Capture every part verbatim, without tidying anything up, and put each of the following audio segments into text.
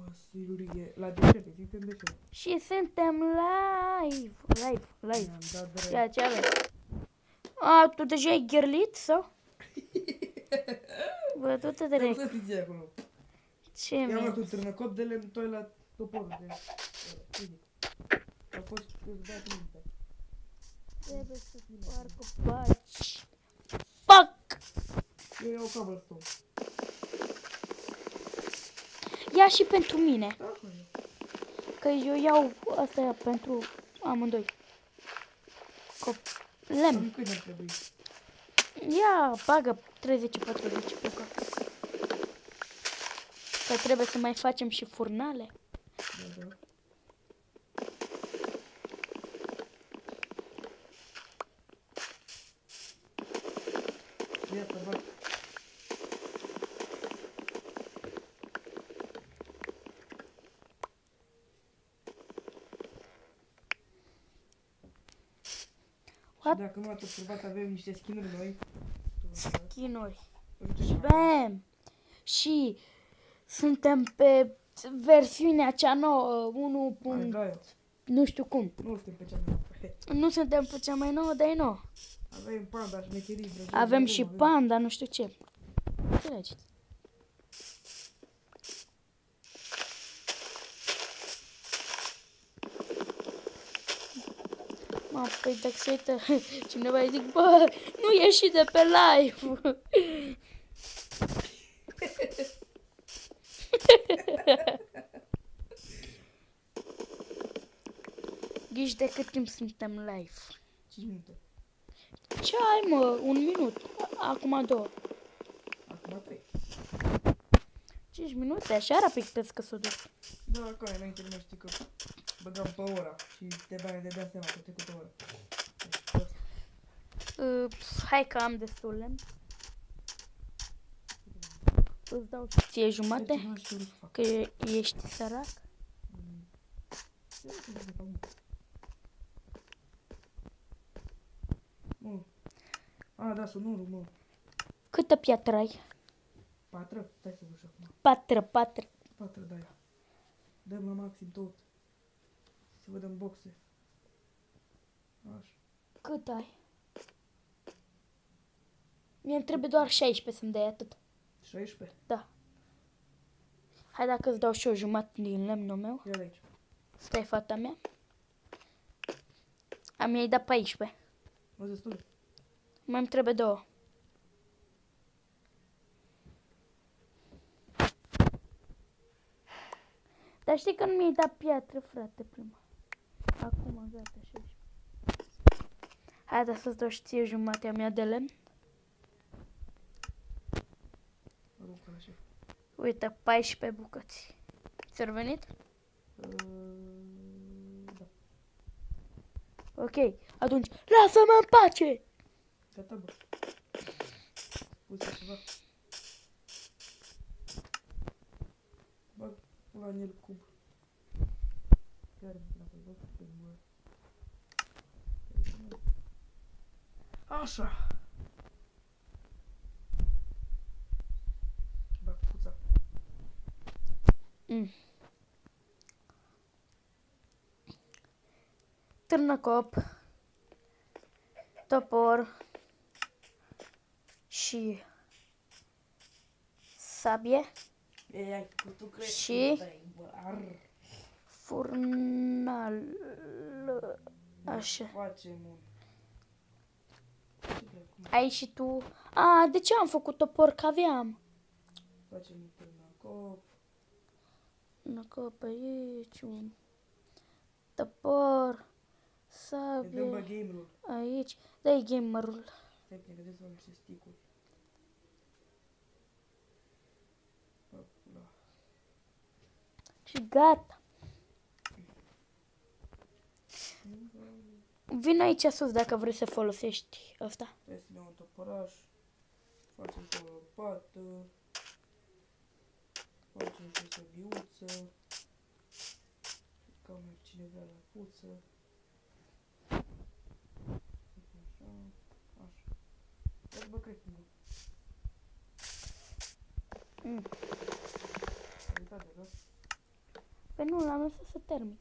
Silurie, la deșert, există în deșert. Și suntem live. Live, live. Ia, ce avem? A, tu deja ai ghirlit sau? Bă, tu te Trebuie direct. să fiți acolo. Ce Ia mă, mi-e? tu târnăcop de lemn, toi la toporul de... Fizic. A fost câțiva minte. Trebuie să spar copaci. Fuck! Eu iau cobblestone. Ia și pentru mine. Da, mă. Că eu iau asta ia pentru amândoi. Cop. Lemn. Am cât ne trebuie. Ia, bagă treizeci patruzeci pe cap. Că trebuie să mai facem și furnale. Da, da. Ia să bag. What? Și dacă nu ați observat, avem niște skin-uri noi. Skinuri. Nu știu ce mai Bam! Și suntem pe versiunea cea nouă, unu. Hai, dai-o. Nu știu cum. Nu suntem pe cea mai nouă. Nu suntem pe cea mai nouă, dar e nouă. Avem panda, șmecherii, vrăjiri, Avem avem, și avem. panda, nu știu ce. Înțelegi? Mă, păi dacă se uită cineva îi zic, bă, nu ieși de pe live. Ghiși de cât timp suntem live? cinci minute. Ce ai, mă? Un minut. Acum două. Acum trei. cinci minute, așa rapid crezi că s-o dus. Da, acolo înainte nu mai știi că băgam pe ora și te bani de dea seama că te cu ora. Uh, hai că am destul lemn. Îți dau și ție jumate, Nu știu ce să fac. că e- ești sărac. Mă. A, da, sonorul, mă. Câtă piatră ai? Patră? Stai să văd și acum. Patră, patră. Patră, da, ia. Dăm la maxim tot. Să vedem boxe. Așa. Cât ai? Mie îmi trebuie doar șaisprezece să-mi dai atât. șaisprezece? Da. Hai dacă îți dau și o jumătate din lemnul meu. Ia de aici. Stai, fata mea. A mi-ai dat paisprezece. Mă destul. Mai îmi trebuie două. Dar știi că nu mi-ai dat piatră, frate, prima. Acum, gata, șaisprezece. Hai, dar să-ți dau și ție jumatea mea de lemn. Aruncă așa. Uite, paisprezece bucăți. Ți-au venit? Uh, da. Ok, atunci, lasă-mă în pace! Gata, bă. Uite ceva. Bag la în el cub. Chiar dacă îl văd pe mă. Așa. Bag cuța. Mm. Târnăcop, topor și sabie Ei, ai, că tu crezi Și? că dai, bă, ar. furnal. Așa. Facem un... Ce vrei, cum? Ai și tu. A, de ce am făcut topor? Că aveam. Facem un târnăcop. Târnăcop aici, un topor, Ne dăm, bă, sabie game-ul. aici. Dă-i gamerul. Stai, că ne găsesc să luăm niște stick-uri. Bă, da. Și gata. Vin aici sus dacă vrei să folosești asta. Hai să ne un toporaș. Facem pe o lopată. Facem și o săbiuță. Cam cine vrea la puță. Așa. Așa. Ia bă, cred că nu. Mm. Ai uitat de găs? Păi nu, l-am lăsat să termin.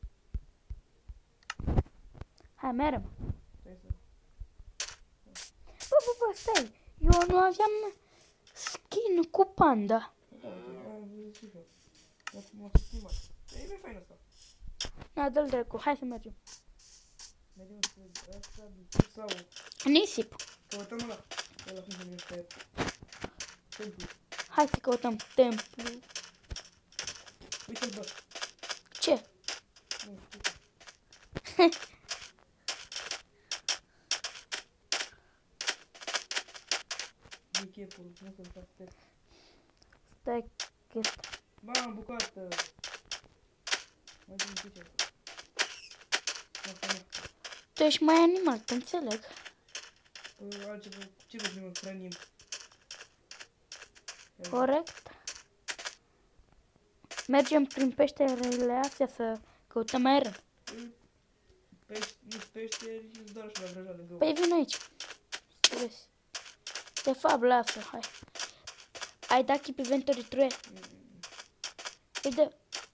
Hai, merem. Stai să... Bă, bă, bă, stai. Eu nu aveam skin cu panda. Da, uite, am văzut și eu. Acum m-a schimbat. E mai fain asta. Na, dă-l dracu, hai să mergem. Mergem spre asta sau... Nisip. Căutăm ăla. Ăla cum se numește. Templu. Hai să căutăm templu. Uite-l, bă. Ce? Nu știu. E chepul, nu să-l fac test. Stai că... Ba, bucată. Mai zi un pic. Asta nu. Tu ești mai animal, te înțeleg. Altceva, ce vrei să ne hrănim? Corect. Mergem prin peșterele astea să căutăm aer. Pești, nici peșteri și doar și la vrăjale două. Păi vin aici. Să vezi. De fapt, lasă, hai. Ai dat Keep Inventory trei. Îi dă.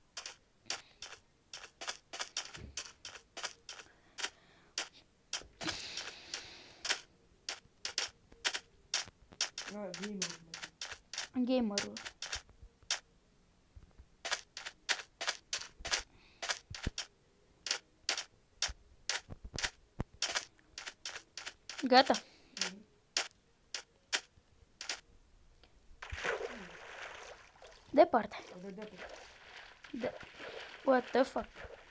Ah, gamer. Gamerul. Gata. Departe. De What the fuck?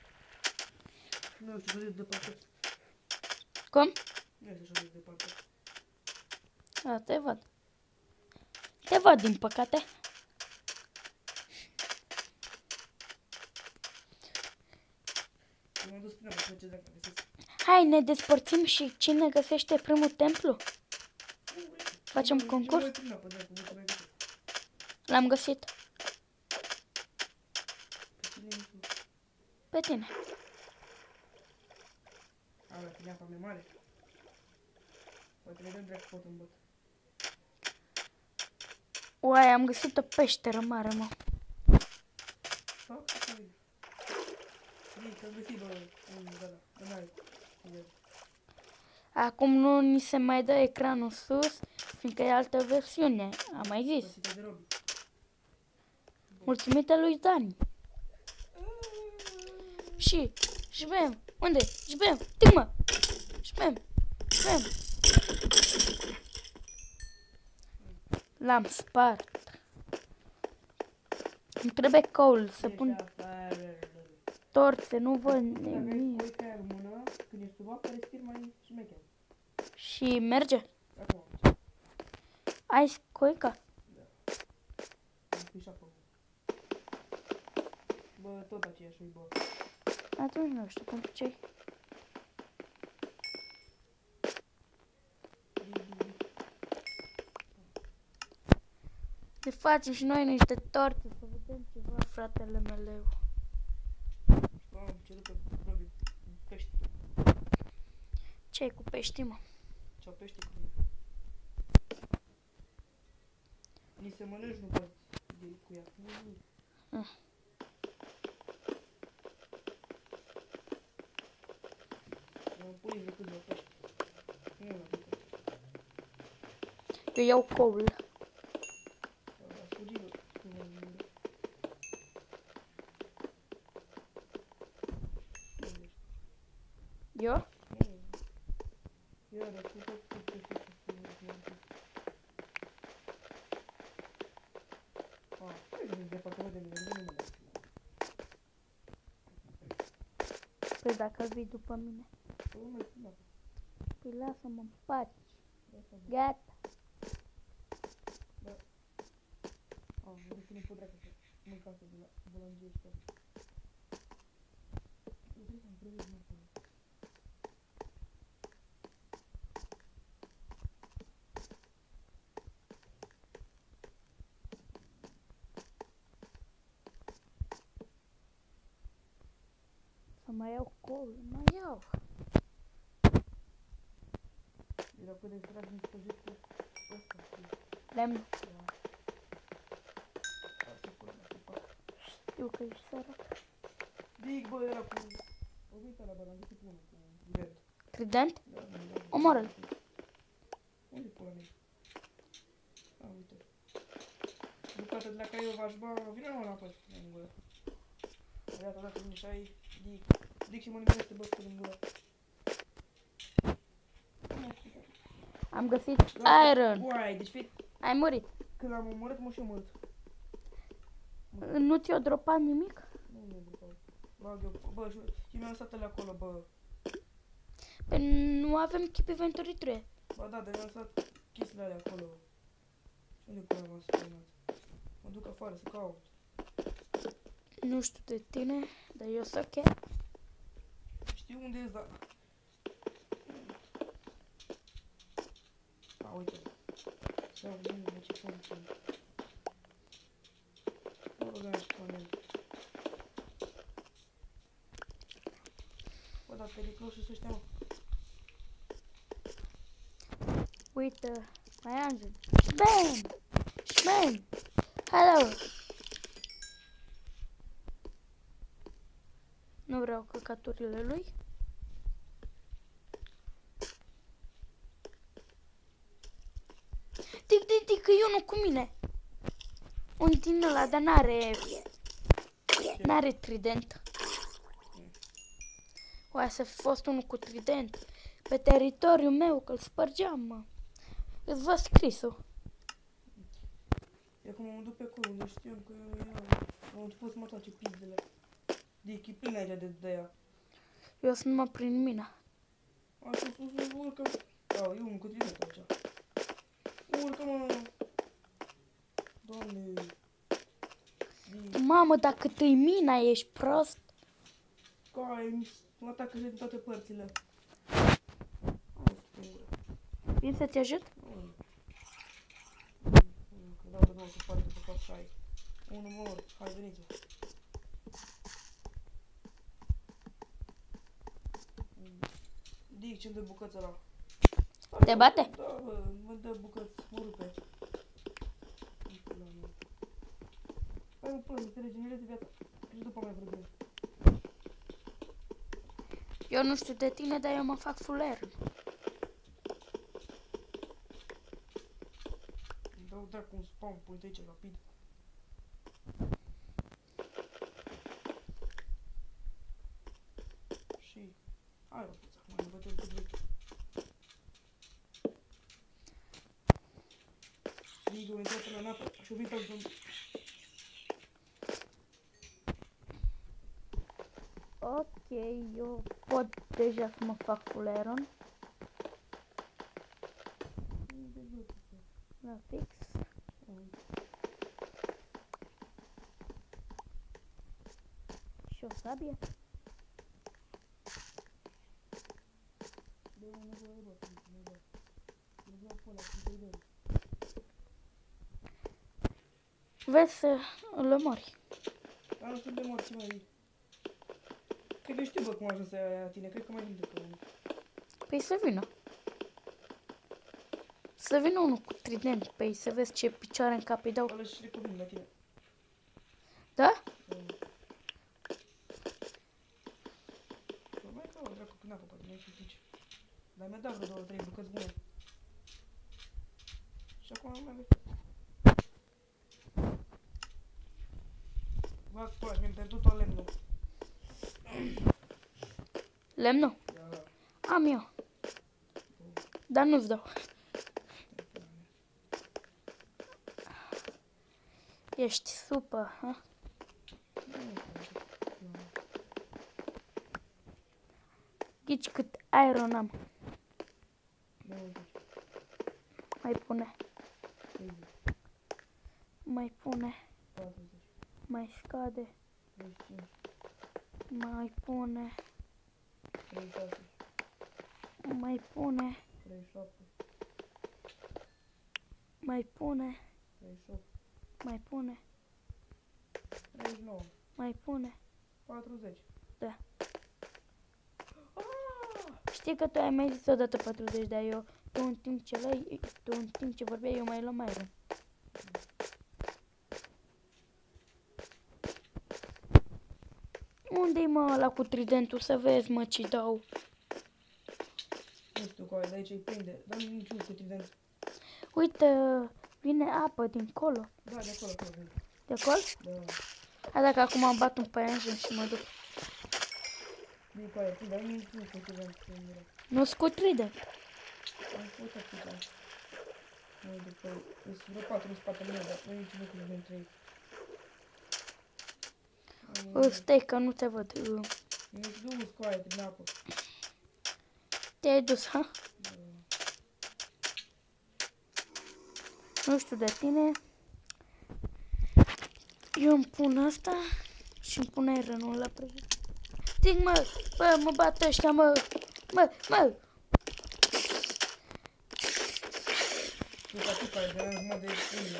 Nu știu, să departe. Cum? Nu este așa de departe. A, te văd. Te văd, din păcate. M-am dus până pe ce dacă găsesc. Hai, ne despărțim și cine găsește primul templu? Facem Nu, concurs? nu, nu, nu, nu, nu, nu, L-am găsit. pe cine ești tu? Pe tine. A, la tine apa mea mare. Poate ne dăm dracu pot în bot. Uai, am găsit o peșteră mare, mă. Fac, ce ai? Zi, că-am găsit, bă, un gala, în aer. Acum nu ni se mai dă ecranul sus, fiindcă e altă versiune. Am mai zis. Păsită de Robi. Mulțumită lui Dani. Și, șbem, unde? Șbem, tic-mă! Șbem, șbem. L-am spart. Îmi trebuie coal să Ești pun afară. torțe, nu văd Dacă ai nimic. coi ca aia în mână, când ești sub apă, respiri mai șmecher. Și merge. Acum, Ai scoica? am pus și apă. Bă, tot aceeași bă. Atunci nu știu pentru ce. Ne facem și noi niște torte să vedem ceva, fratele meu. Am cerut pe Robi pește. Ce-ai cu pești, mă? Ce-au pește cu mine. Ni se mănânci, nu poți de cu ea. Nu, nu. Ah. Am pus de câțiva pește. Nu, la câte. Eu iau coal. A fugit, bă. Cum am zis. Eu? Ia, dar tu tot tot pe fiecare. Ah, hai să-mi departament de mine, nu mine. Păi dacă vii după mine. Păi nu mai spune. Păi lasă-mă în pace. Asta, bă. Gata. Ah, mă duc până pe dracu să mânc asta de la bulangie ăștia. Eu trebuie să-mi prevezi mă acolo. Să mai iau coal. Mai iau. Era cât de drag nici pe gestul ăsta. Lemn. Da. Ah, ce pula mea, ce fac? Știu că ești sărac. Dig, bă, era cu... O uita la bă, am găsit unul cu trident. Trident? Da, da, da. Omoră-l. Unde pula mea? A, uite. Bucată de la care eu v-aș bă, vine mă înapoi. În gură. Iată, dacă vine și ai, dig. Dig și mă nimerește bă, pe în gură. Am găsit iron. Uai, deci fii, Ai murit. când am omorât, mă și omorât. Nu ți-o dropat nimic? Nu, nu, bă, bag eu, bă, și, și mi-am lăsat alea acolo, bă. Păi nu avem Keep Inventory trei. Bă, da, dar mi-am lăsat chestiile alea acolo. Și unde pula m-am spawnat? Mă duc afară să caut. Nu știu de tine, dar eu sunt ok. Știu unde ești, dar... A, uite. Să vedem de ce funcție. Mă rog, am și panel. Bă, dar periculoși să ăștia, mă. Uite, mai Angel. Bam! Bam! Hello! Nu vreau căcaturile lui. Tic, tic, tic, că eu nu cu mine. Un din ăla, dar n-are... N-are trident. Oare să fi fost unul cu trident pe teritoriul meu, că-l spărgeam, mă. Îți văd scrisul. E acum mă duc pe acolo, unde știam că era... Am început să mă toace pizdele. Dic, e plin aici de de ea. Eu sunt numai prin mina. Așa sus, nu urcă. A, e unul cu trident aici. Urcă, mă. Doamne. Dic, Mamă, dacă te-i mina, ești prost. cai, mă atacă din toate părțile. Hai, stingură. Vin să te ajut? Nu. Că dau de nou să parte pe fac șai. Unul mor, hai veniți. Dic, ce-mi dă bucăți ăla? Te bate? Da, bă, mă dă bucăți, mă rupe. Hai mă, până, să regenereze viața. Și după mai vreo. Eu nu știu de tine, dar eu mă fac fuller. Îmi dau dracu un spawn point aici, rapid. Și... Hai, mă, puța, acum ne bătem cu dreptul. Digo, am intrat în apă și-o venit al zombie. Ok, eu pot deja să mă fac fulleron. La fix. Și o sabie. Vezi să îl omori. Dar nu știu de morți, măi. Cred că știu, bă, cum a ajuns aia tine. Cred că mai vin după unul. Păi să vină. Să vină unul cu trident. Păi să vezi ce picioare în cap îi dau. Ăla și recuvin la tine. Da? Bă, mai ca o dracu până apă, poate nu știu nici. Dar mi-a dat vreo două, trei bucăți bune. Și acum nu mai avem. Bă, păi, mi-am pierdut tot lemnul. Lemnul? Da. Am eu. Dar nu-ți dau. Ești supă, ha? Ghici cât iron am. Mai pune. Mai pune. Mai scade. Mai pune. treizeci și șase, Mai pune. treizeci și șapte, Mai pune. treizeci și opt, Mai pune. treizeci și nouă, Mai pune. patruzeci. Da. Știi că tu ai mai zis odată patruzeci, dar eu, tu în timp ce lăi, tu în timp ce vorbeai, eu mai luam mai rău. Unde-i mă ăla cu tridentul? Să vezi, mă, ce dau. Nu știu care, de aici îi prinde. Dar niciun cu trident. Uite, vine apă dincolo. Da, de acolo, acolo vine. De acolo? Da. Hai dacă acum am bat un păianjen și mă duc. Nu cu aia, dar niciun cu trident. Nu-s cu trident. Am făcut atâta. Nu, după, sunt vreo patru în spatele meu, dar nu e niciun cu trident trei. Uh, stai că nu te văd. Uh, Nu-ți dus cu aia, din apă. Te-ai dus, ha? Da. Nu știu de tine. Eu îmi pun asta și îmi pun ironul la prăjit. Zic, mă, bă, mă bat ăștia, mă, mă, mă. Tu ca tu care de mă de unde.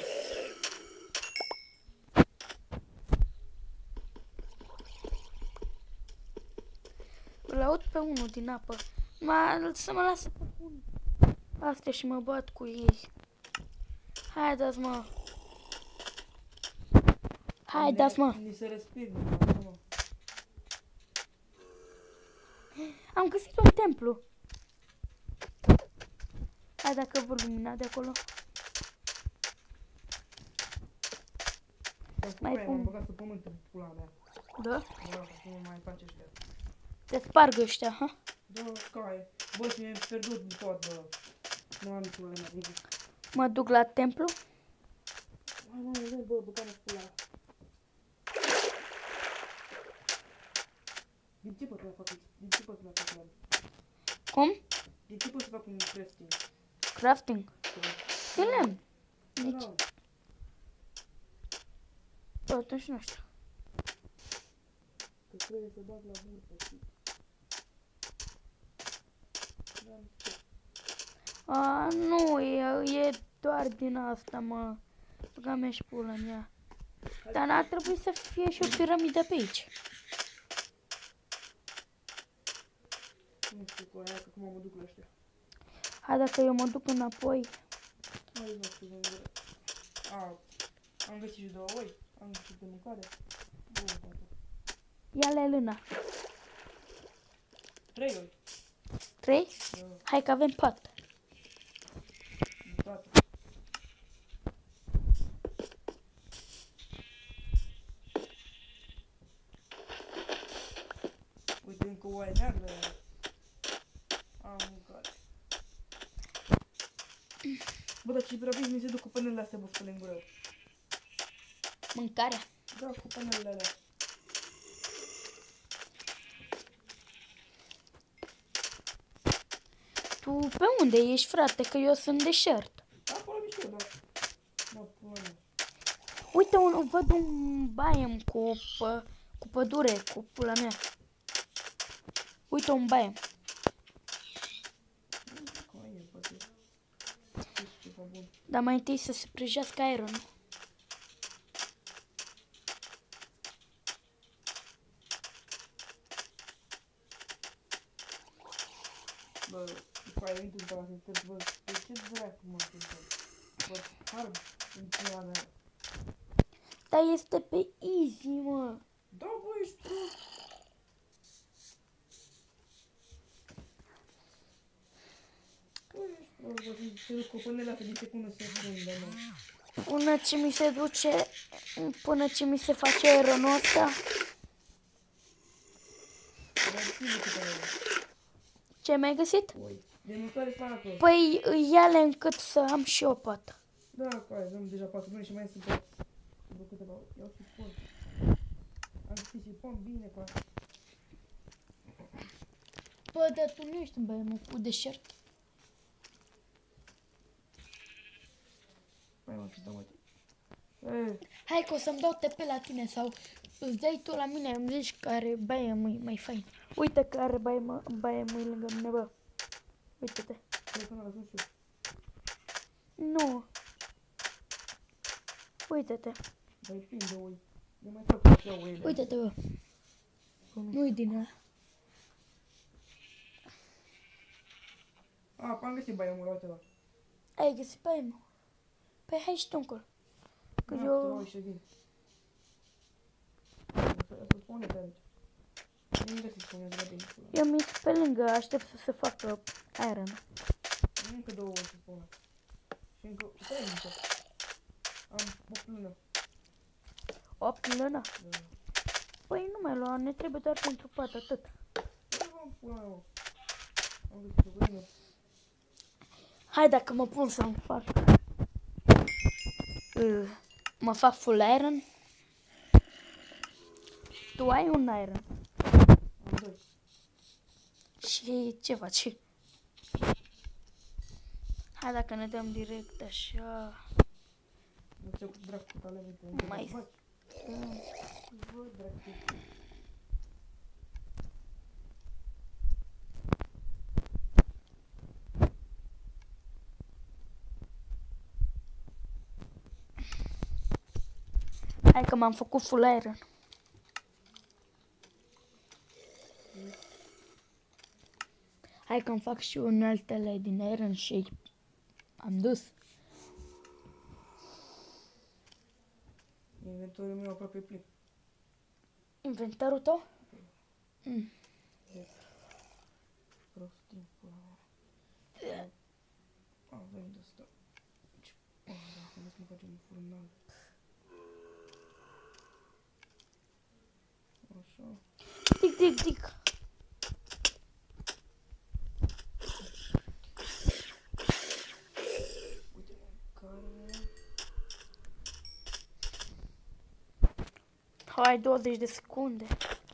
Îl aud pe unul din apă. Ma, să mă lasă pe unul. Astea și mă bat cu ei. Hai, dați mă. Hai, dați mă. Ni se respir, mă. Am găsit un templu. Hai dacă vă lumina de acolo. Mai Mai pun. am băgat pe pământ în pula mea. Da? Da, că nu mai face ăștia. Te sparg ăștia, ha? Da, caie. Bă, și mi-am pierdut din tot, bă. Nu am nici probleme, zic. Mă duc la templu. Hai, mă, nu, bă, băga-mă pula. Din ce pot să fac? Din ce pot să fac plan? Cum? Din ce pot să fac un crafting? Crafting. De lemn. Da. Deci, bă, atunci nu știu. Că trebuie să bag la bursă, știi? Da, nu știu. A, nu, e, e doar din asta, mă. Băga-mi și pula în ea. Dar n-ar trebui să fie și o piramidă pe aici. Nu știu cu aia, că acum mă duc la ăștia. Hai dacă eu mă duc înapoi. Hai, nu știu, vă îngără. A, am găsit și două oi. Am găsit de mâncare. Bun, tata. Ia-le lâna. Trei oi. Trei? Da, Hai că avem patru. tata. Uite, încă o oaie neagră. Am mâncare. Bă, dar ce rapid mi se duc cu panelele astea, bă, spăle în gură. Mâncarea. Da, cu panelele alea. Tu pe unde ești, frate? Că eu sunt deșert. Acolo mișto, da. Mă, pula mea. Uite, un, văd un baiem cu, pă, cu pădure, cu pula mea. Uite un baiem. Cum e, bă, ce? Ce ceva bun. Dar mai întâi să se prăjească aeronul. Bă, după aia intru într-o asistent, bă, de ce dracu mă întâmplă? Bă, harb în pula mea. Dar este pe easy, mă. Da, bă, ești prost. Bă, ești prost, bă, se duc cu pânele astea din secundă să secundă, mă. Până ce mi se duce, până ce mi se face aeronul ăsta. Dar ține câte ele. Ce ai mai găsit? Oi. De mâncare spana acolo. Păi ia-le încât să am și eu pat. Da, cu aia, avem deja patru luni și mai sunt pe... Vreo câteva, iau și pom. Am găsit și pom bine cu aia. Bă, dar tu nu ești în baie, cu deșert. Mai mă, ce dau, mă. E, Hai că o să-mi dau T P la tine sau îți dai tu la mine, îmi zici care baie mai, mai fain. Uite care baie, mă, baie mai lângă mine, bă. Uite-te. cred că n-a nu știu. Nu. Uite-te. Dar e plin de oi. Nu mai fac așa oile. Uite-te, bă. Nu-i din ăla. A, am găsit baia, mă, uite-l. Ai găsit baie, mă. Păi hai și tu încolo. Că Da, eu... câteva oi și vin. O să- o să spune pe aici. Unde se spune de la bine? Eu mi pe lângă, aștept să se facă iron. Încă două ori se spune. Și încă trei încă. Am opt lună. opt luna? Da. Păi nu mai lua, ne trebuie doar pentru pat, atât. Ce v-am pula mea, mă? Am găsit o găină. Hai dacă mă pun să-mi fac. Uh, mă fac full iron. Tu ai un iron. Am doi. Și ce faci? Hai dacă ne dăm direct așa. Nu știu cu dracu cu tale, uite. Mai Văd, văd, dracu. Hai că m-am făcut full iron. Hai că-mi fac și uneltele din iron și am dus. Inventorul meu aproape plin. Inventarul tău? Mm. Prostim, pula mea. Avem de asta. Ce pula, dacă să ne facem un furnal. Așa. Tic, tic, tic. Uite, care... Hai, douăzeci de secunde.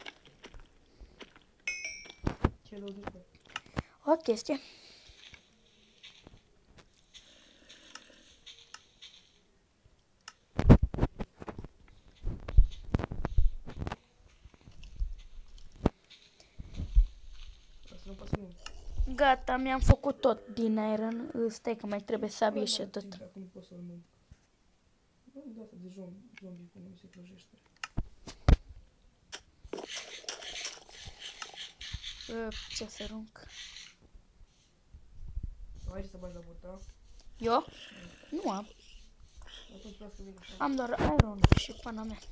Ce douăzeci de? O chestie. Să nu pasă nimeni. Gata, mi-am făcut tot din iron. Stai că mai trebuie sabie și tot. Dacă nu pot să-l mănânc. Nu, de asta de zombie, zombie cum mi se prăjește. Ce să arunc? Hai să bagi la vot, da? Eu? Nu am. Atunci vreau să vin așa. Am doar iron și pana mea.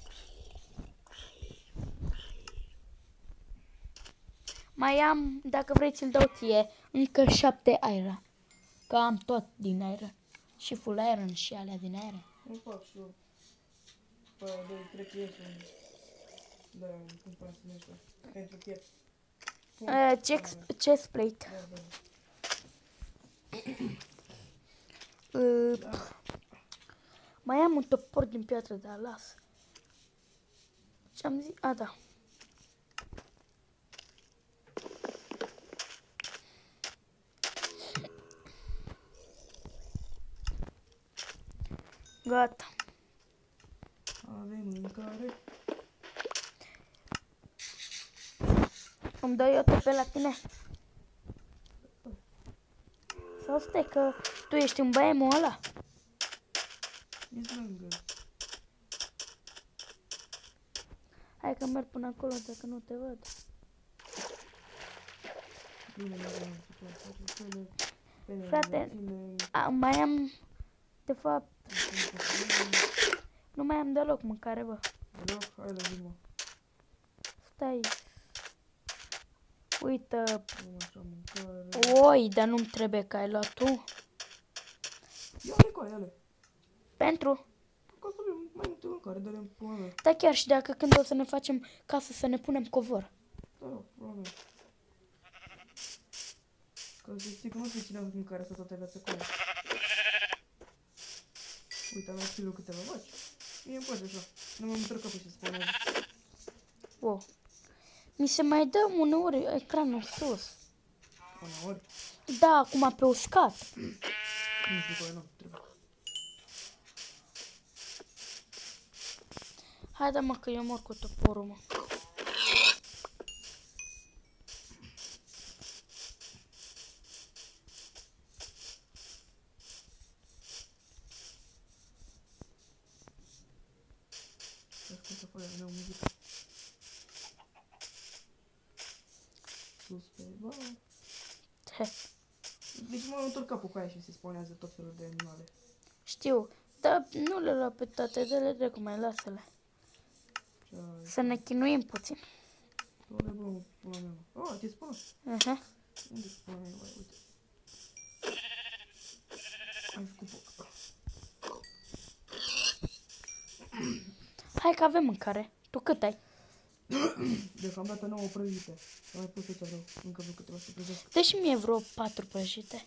Mai am, dacă vrei ți-l dau ție, încă șapte iron. Că am tot din iron. Și full iron și alea din iron. Nu fac și eu. Pe aia de cred că ies un... Da, cum pare să numește? Pentru piept. Uh, chest, chest plate. Da, da. Uh, Da. mai am un topor din piatră, dar las. Ce-am zis? A, da. Gata. Avem mâncare. Îmi dau eu tot pe la tine. Sau stai că tu ești un băiemul ăla? Ești lângă. Hai că merg până acolo dacă nu te văd. Bine, nu avem ce face. Pene, pene, Frate, ține, a, mai am, de fapt, nu mai am deloc mâncare, bă. deloc, hai la zi, mă. Stai. Uită. Avem așa mâncare. Oi, dar nu-mi trebuie că ai luat tu. Ia-le cu aia, ia-le. Pentru? Ca să avem mai multe mâncare, dă-le în pula mea. Da, chiar și dacă când o să ne facem casă să ne punem covor. Da, pula mea. Ca să știi că nu știu cine a avut mâncare asta toată viața acolo. Uite, am mai ținut câteva vaci. Mie îmi place așa. Nu m-am întărcat pe ce spunează. Wow. Mi se mai dă uneori ecranul sus. Uneori. Da, acum pe uscat. Nu știu care nu trebuie. Hai da mă că eu mor cu toporul, mă. Ascultă pe aia mea muzică. Sus pe bar. He, Deci mă întorc capul cu aia și se spunează tot felul de animale. știu, dar nu le lua pe toate, dă-le dracu, mai lasă-le. Ce ai? Să ne chinuim puțin. Doamne, bă, pula mea, mă. Oh, te-ai spălat. Aha. Unde-i pula mea, bă, uite. Ai făcut foc. Hai că avem mâncare. Tu cât ai? Deocamdată nouă prăjite. Mai pus aici vreau, încă vreo câteva să prăjesc. Dă și mie vreo patru prăjite.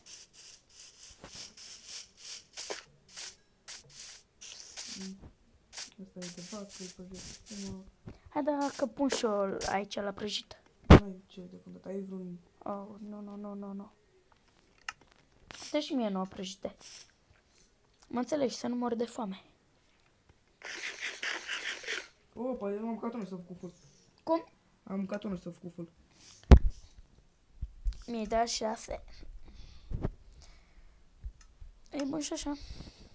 Asta e de patru, prăjite. Mă, Hai da că pun și eu aici la prăjită. ai ce deocamdată, ai vreun... Oh, nu, nu, nu, nu, nu. Dă și mie nouă prăjite. Mă înțelegi, să nu mor de foame. Oh, păi am mâncat unul și s-a făcut full. Cum? Am mâncat unul și s-a făcut full. Mi-ai dat șase. E bun și așa.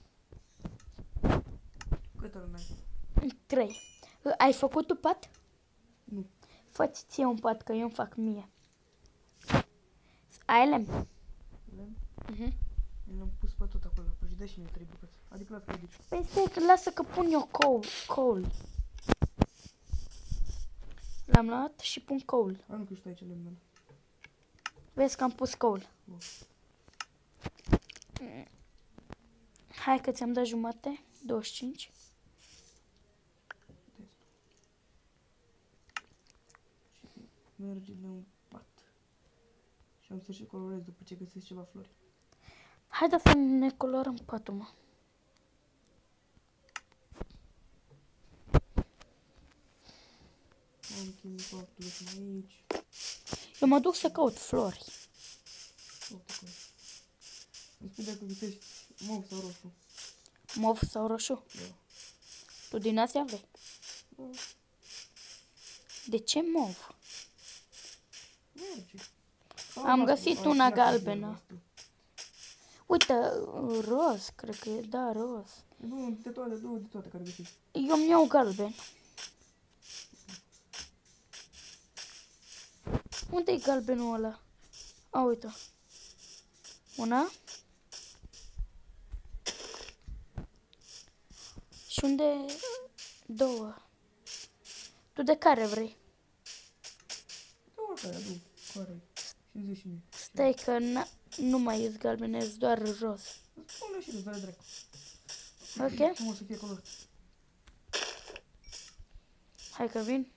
Câte ori n-ai? Trei. Ai făcut tu pat? Nu. Fă-ți ție un pat, că eu îmi fac mie. Ai lemn? Lemn? Mhm. Le-am pus pe tot acolo la prăjit, dă și mie trei bucăți. Adică las că ridici. Păi stai că lasă că pun eu coal. coal. L-am luat și pun coal. A, nu că ești aici lemnul. Vezi că am pus coal. Bun. Hai că ți-am dat jumate. douăzeci și cinci. Destul. Și merge de un pat. Și am să și colorez după ce găsesc ceva flori. Hai da să ne colorăm patul, mă. Am chimicul aici. Eu mă duc să caut flori. Uite acolo. Îmi spui dacă găsești mov sau roșu. Mov sau roșu? Da. Tu din astea vrei? Da. De ce mov? Merge. Am găsit una galbenă. Uite, roz, cred că e, da, roz. Nu, de toate, două de toate care găsești. Eu îmi iau galben. Unde e galbenul ăla? A, uite. Una. Și unde? Două. Tu de care vrei? De oricare, adu, care și zi și mie. Stai că nu mai ies galbene, ies doar roz. Spune și tu, dă-le dracu. Ok? Cum o să fie color? Hai că vin.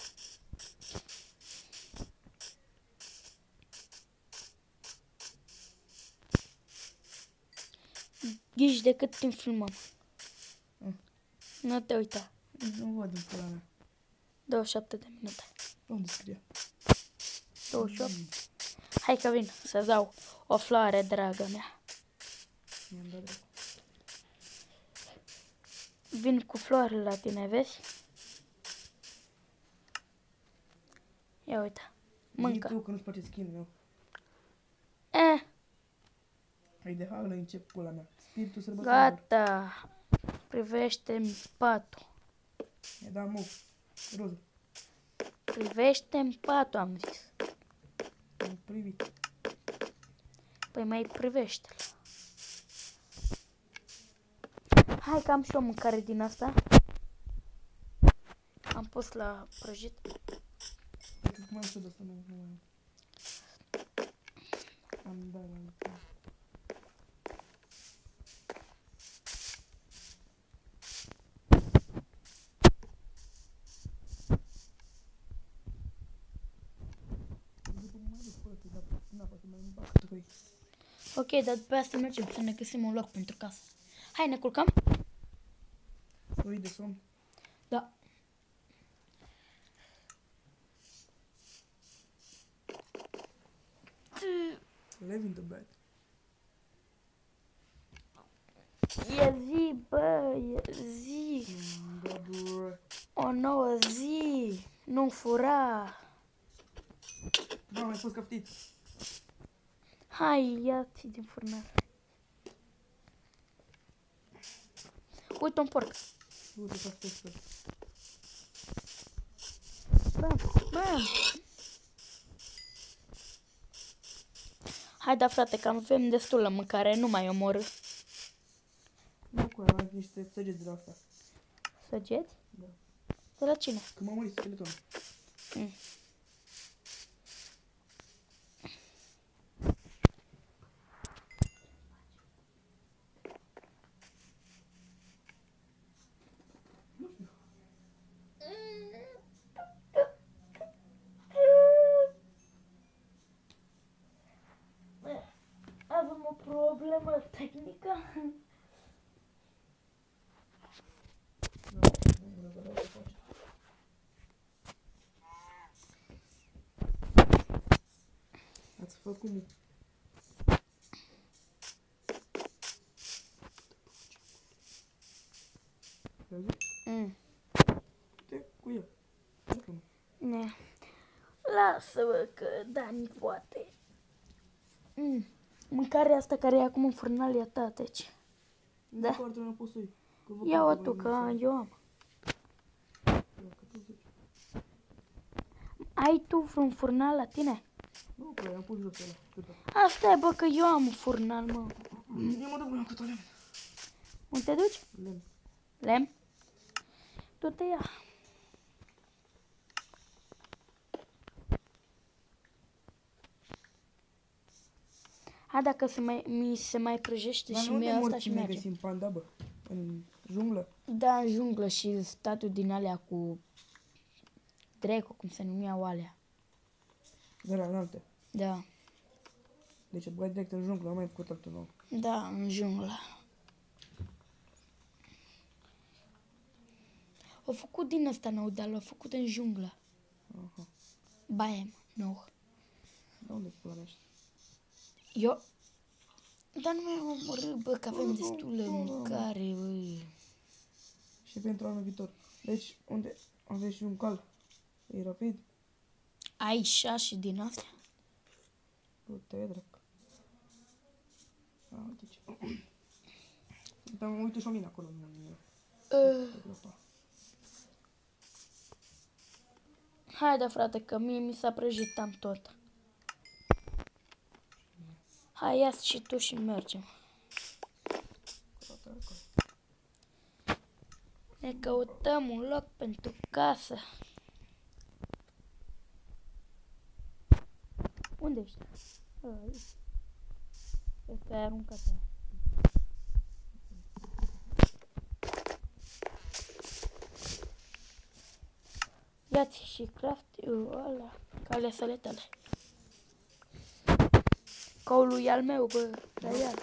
Ghiși de cât timp filmăm. Mm. Nu te uita. Nu văd în pula mea. douăzeci și șapte de minute. Unde scrie? douăzeci și opt. Hai că vin să-ți dau o floare, dragă mea. Mi-am dat dracu. Vin cu floare la tine, vezi? Ia uite. Mâncă. Zi tu că nu-ți place skin-ul meu. Eh, Hai de hală, încep pula mea. Spiritul sărbătorilor. gata. Privește-mi patul. Mi-a dat mov. Roză. Privește-mi patul, am zis. Am privit. Păi mai privește-l. Hai că am și o mâncare din asta. Am pus la prăjit. Uite cum am să asta, nu, nu mai am. Am dat, am dat. Ok, dar după asta mergem să ne găsim un loc pentru casă. Hai, ne culcăm? Ui de somn. Da. Live in the bed. E zi, bă, e zi. Da, bă. O nouă zi. Nu fura. Da, mai pus caftit. Hai, ia-ți din furnar. Uite un porc. Uite caftit. Bam, bam. Hai da, frate, că avem destulă mâncare, nu mai omor. Nu, cu am niște săgeți de la asta. Săgeți? Da. De la cine? Că m-a murit skeletonul. Mm. nimica. Ați făcut mu. Mm. Te cu el. Ne. Lasă-mă că Dani poate. Mm. Mâncarea asta care e acum în furnal e a ta, deci. Da. Foarte nu poți să iei. Ia-o tu, că eu am. Ai tu vreun furnal la tine? Nu, că am pus jos ăla. Asta e, bă, că eu am un furnal, mă. Eu mă duc cu cât o lemn. Unde te duci? Lemn. Lemn? Tu te ia. A, dacă se mai, mi se mai prăjește și mie asta și merge. Dar nu panda, bă? În junglă? Da, în junglă și statul din alea cu Draco, cum se numeau alea. De la înalte. Da. Deci băgai direct în junglă, am mai făcut altul nou. Da, în junglă. Au făcut din ăsta nou, dar l-au făcut în junglă. Aha. Baiem, nou. Dar unde pula mea? Eu... Dar nu mai omorâ, bă, că avem destulă mâncare, bă. Și pentru anul viitor. Deci, unde aveți și un cal? E rapid? Ai șase din astea? Uite, drac. A, uite ce. Dar uite și o mine acolo. Uh. Haide, frate, că mie mi s-a prăjit am tot. Hai, ia și tu și mergem. Ne căutăm un loc pentru casă. Unde ești? Este aruncat. Ia-ți și craft-ul ăla, ca ale saletele. Caulul e al meu, bă, dar ia.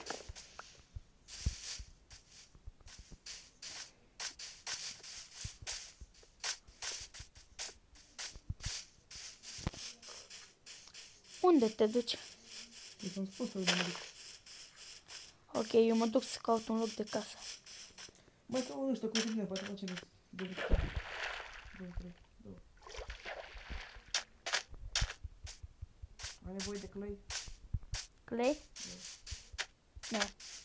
Unde te duci? Eu ți-am spus să mă duc. Ok, eu mă duc să caut un loc de casă. Mai caut ăștia cu tine, poate facem doi, doi, trei, două. Ai nevoie de clay? Clay? Da.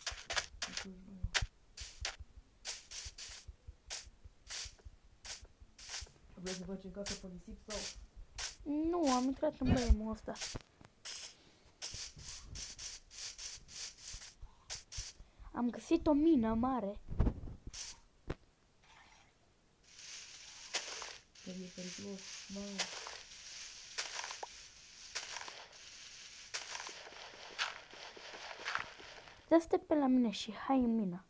Vrei să facem casă pe nisip sau? Nu, am intrat în băiemul ăsta. Am găsit o mină mare. Dar e periculos, mamă. Dă-te pe la mine și hai în mină.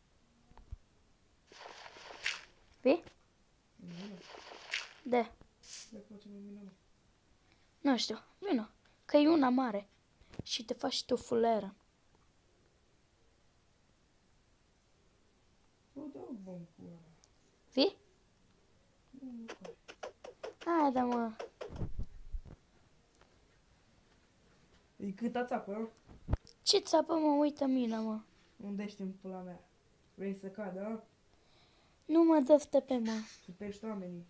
Vii? În mină? Da. Dacă facem în mină, mă. Nu știu, vină, că e una mare și te faci tu fuleră. Nu dau bun cu ăla. Vii? Nu, nu faci. Haide, mă. E câta țapă? Ce țapă, mă, uită mina, mă. Unde ești în pula mea? Vrei să cadă, a? Nu mă dă pe mă. Să pești oamenii.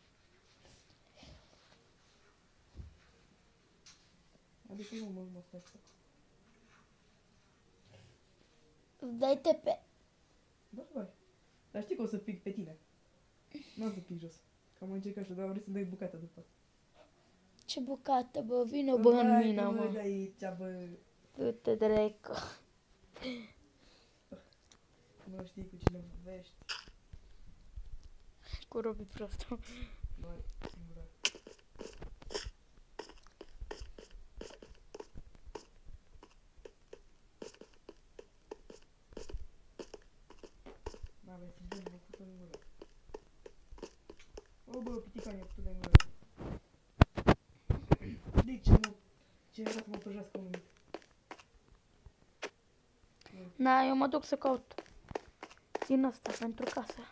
Adică nu mă, mă stai să. Îți dai te pe. Da, vai. Dar știi că o să pic pe tine. Nu o să pic jos. Că am încercat și dar vrei să dai bucata după. Ce bucată, bă, vină, bă, în mina, mă. Bă, aici, bă. Du-te, dreco. Nu știi cu cine vorbești. Cu Robi prostul. Noi, singura. N-avea să bine, mă făcut în gură. O, bă, piticani, a făcut în gură. De ce nu? Ce vrea să mă prăjească un mic? Da, eu mă duc să caut din asta pentru casă.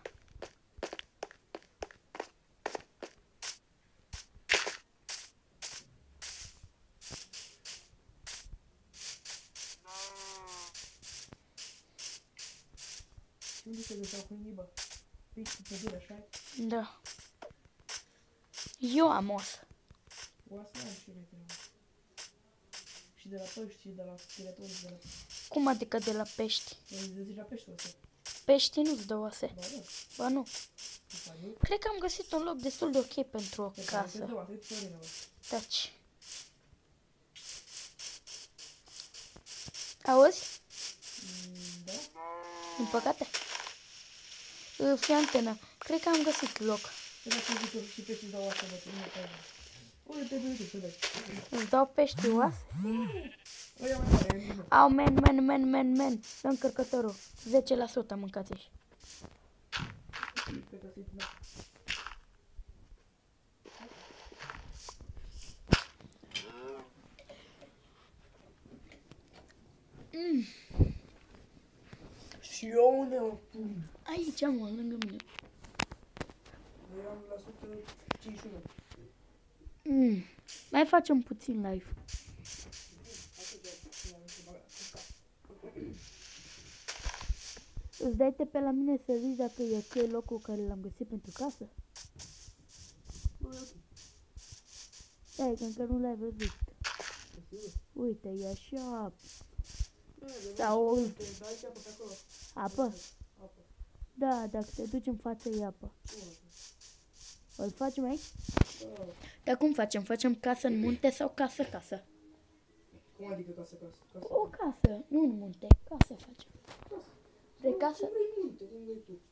Și unde se găseau câinii, bă? Pești pe pădure, așa? Da. Eu am os. Oasă n-am și prietene. Și de la pești, și de la scheletori, și de la... Cum adică de la pești? De zici la pești oase. Peștii nu-ți dă oase. Ba, da. Ba nu. Ce fac eu? Cred că am găsit un loc destul de ok pentru o Te casă. de oase, uite Florina, bă. Taci. Auzi? Mm, da? Din păcate. Uh, Fii antenă. Cred că am găsit loc. Te da să zic eu și peștii dau oase, bă, nu mă uite, uite, uite, să vezi. Îți dau pești oase? Ăia mai mare, e bine. Au, men, men, men, men, men. Dă încărcătorul. zece la sută mâncați-și. Cred că se da. Mm. Și eu unde mă pun? Aici, mă, lângă mine. Eu am la sută cincizeci și unu. Mm. Mai facem puțin live. Îți dai-te pe la mine să zici dacă e ok locul care l-am găsit pentru casă? Stai, că încă nu l-ai văzut. Uite, e așa... Sau... Apă? Da, dacă te duci în față e apă. Îl facem aici? Dar cum facem? Facem casă în munte sau casă-casă? Cum adică casă, casă? Casă? O casă, nu în munte, casă facem. De casă? Cum vrei munte, cum vrei tu?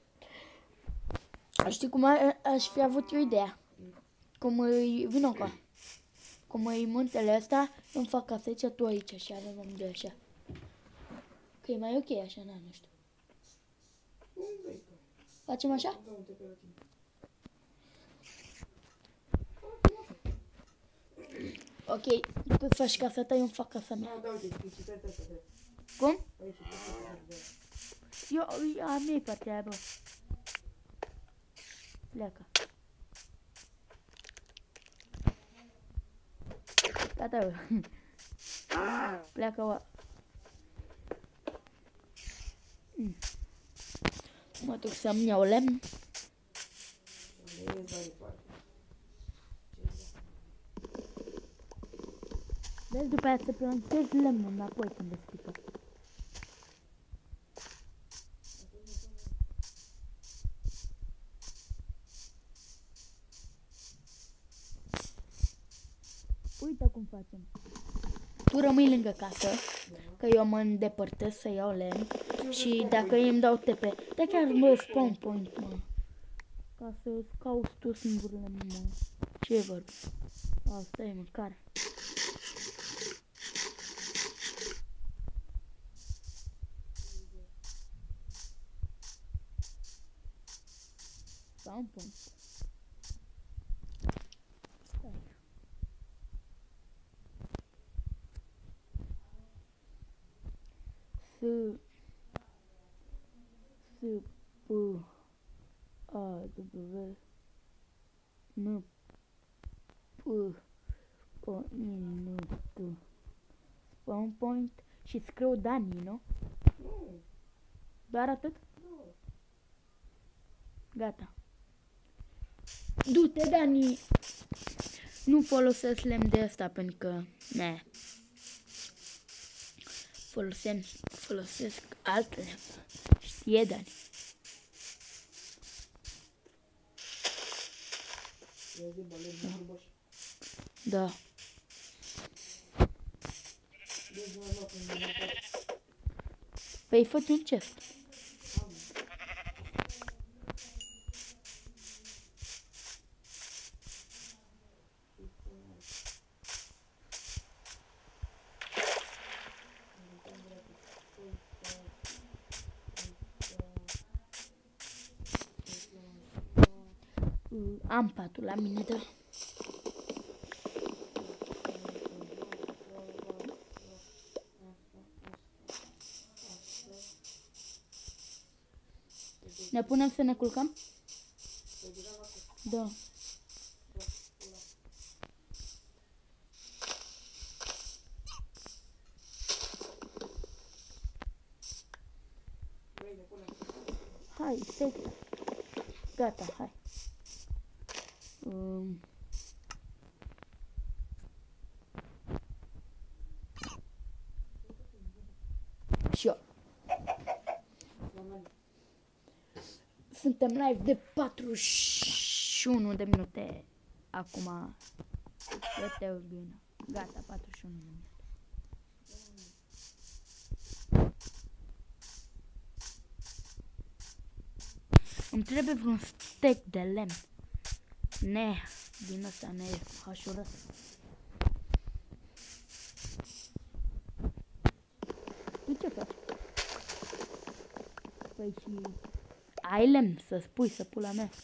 Știi cum a, aș fi avut eu ideea? Cum îi... Vino cu cum îi muntele ăsta, îmi fac casă aici, tu aici și avem amândoi așa. Că e mai ok așa, na, nu știu. Cum vrei tu? Facem așa? Da, uite pe la tine. Ok, tu îți faci casa ta, eu îmi fac casa mea. Da, da, uite, uite, stai, stai, stai. Cum? Aici, stai, stai, stai. Eu, a mea e partea aia, bă. Pleacă. Gata, bă. Pleacă, bă. Mm. Mă duc să-mi iau lemn. Vezi, după aia să plantezi lemnul înapoi când despică. Uite cum facem. Tu rămâi lângă casă, că eu mă îndepărtez să iau lemn și dacă îmi dau T P, de chiar mă spawn point, mă. Ca să cauți tu singur lemn, mă. Ce vorbi? Asta e mâncare. Spawn point. S S P A W N P O N T Spawn point și scriu Dani, nu? Nu. Doar atât? Nu. Gata. Du-te, Dani! Nu folosesc lemn de asta pentru că... Ne. Folosesc, folosesc alt lemn. Știe, Dani. Da. Păi fă-ți un chest. Am patul la mine, da. Ne punem să ne culcăm? Da. Hai, stai. Gata, hai. Um. Și eu. Suntem live de patruzeci și unu de minute. Acum. Uite, bine. Gata, patruzeci și unu de minute. Îmi trebuie vreun steak de lemn. Ne, din ăsta ne hașură. Tu ce faci? Păi și... ai lemn să spui, să pula mea.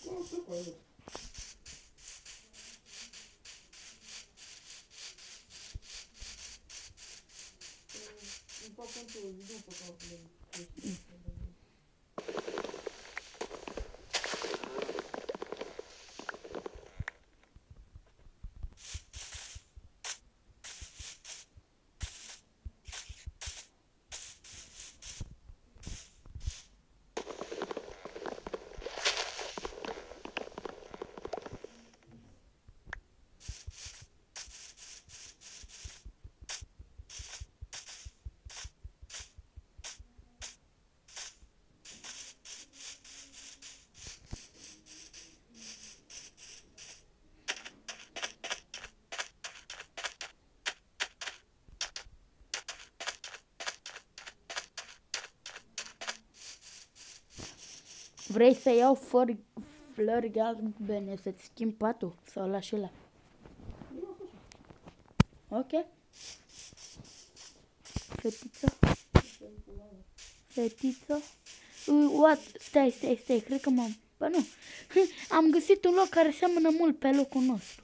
Vrei să iau flori, flori galbene să-ți schimb patul? Sau lași ăla? Ok. Fetiță. Fetiță. Uh, what? Stai, stai, stai. Cred că m-am... Bă, nu. Am găsit un loc care seamănă mult pe locul nostru.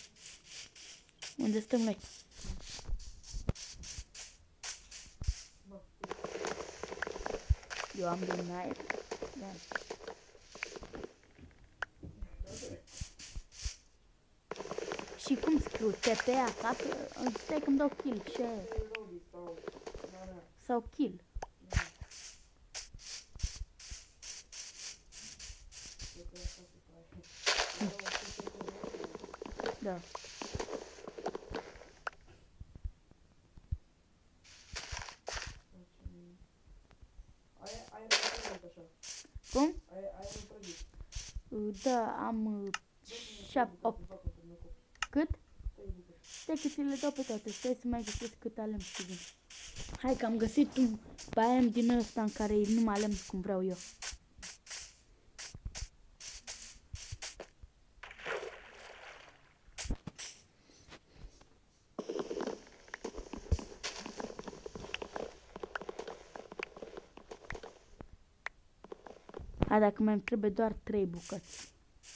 Unde stăm noi. Eu am din aer. Da. Și cum scriu? T P acasă? Stai că-mi dau kill. Ce? Sau kill? Da. Cum? Da, am șapte, opt. Cât? Stai că ți le dau pe toate. Stai să mai găsesc cât alem și vin. Hai că am găsit un biom din ăsta în care nu mai alem cum vreau eu. Hai, dacă mai îmi trebuie doar trei bucăți.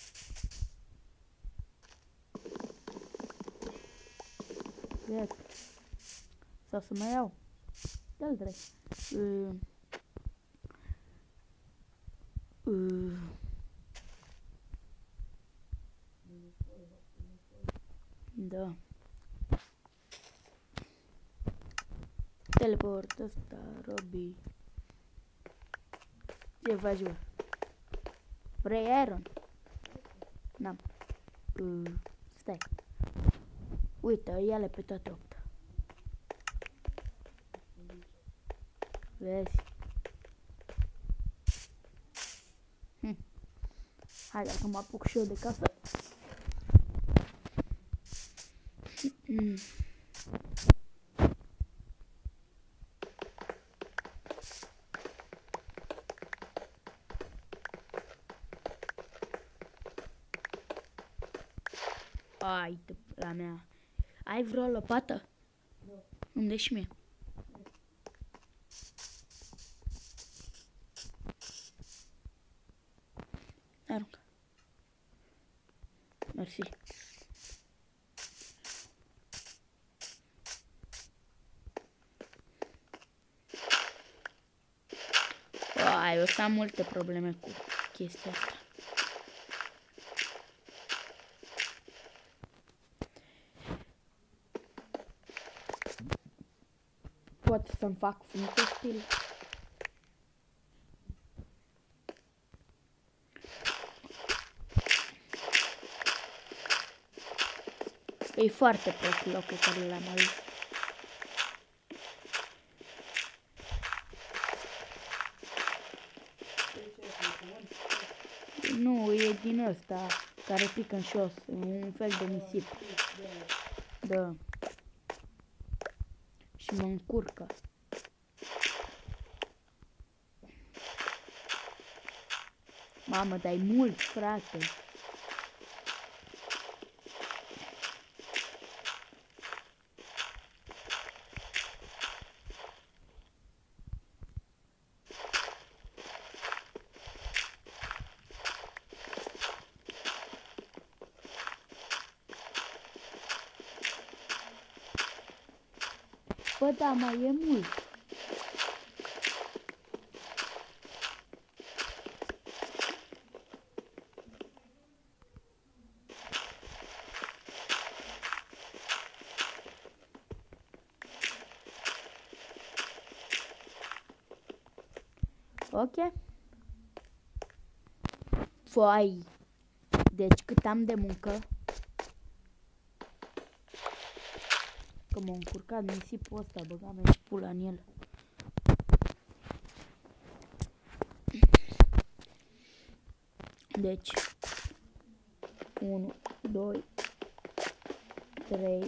Iată. Sau să mai iau. Dă-l drept. Uh. Uh. Da. Teleport ăsta, Robi. Ce faci, bă? Vrei iron? N-am. Uh, stai. Uite, ia-le pe toate opt. Vezi? Hm. Hai, dacă mă apuc și eu de casă. Mm. Ai, la mea. Ai vreo lopată? Da. Unde și mie? Aruncă. Mersi. Ai, o să am multe probleme cu chestia asta. Pot să-mi fac funcție stil. E foarte prost locul care l-am ales. Nu, e din ăsta care pică în jos, un fel de nisip. Da. Și mă încurcă. Mamă, dar e mult, frate. Bă, da, mai e mult. Ok. Foi. Deci cât am de muncă. Că m-a încurcat nisipul ăsta, băga mea și pula în el. Deci unu, doi, trei.